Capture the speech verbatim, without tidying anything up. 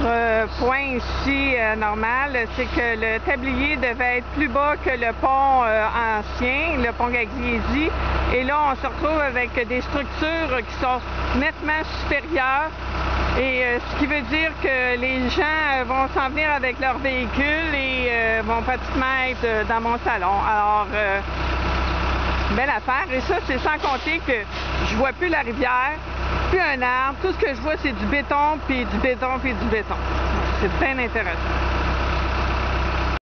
Autre point ici euh, normal, c'est que le tablier devait être plus bas que le pont euh, ancien, le pont Gagliese. Et là, on se retrouve avec des structures qui sont nettement supérieures. Et euh, ce qui veut dire que les gens vont s'en venir avec leur véhicule et euh, vont pratiquement être dans mon salon. Alors, euh, belle affaire. Et ça, c'est sans compter que je vois plus la rivière, plus un arbre. Tout ce que je vois, c'est du béton, puis du béton, puis du béton. C'est bien intéressant.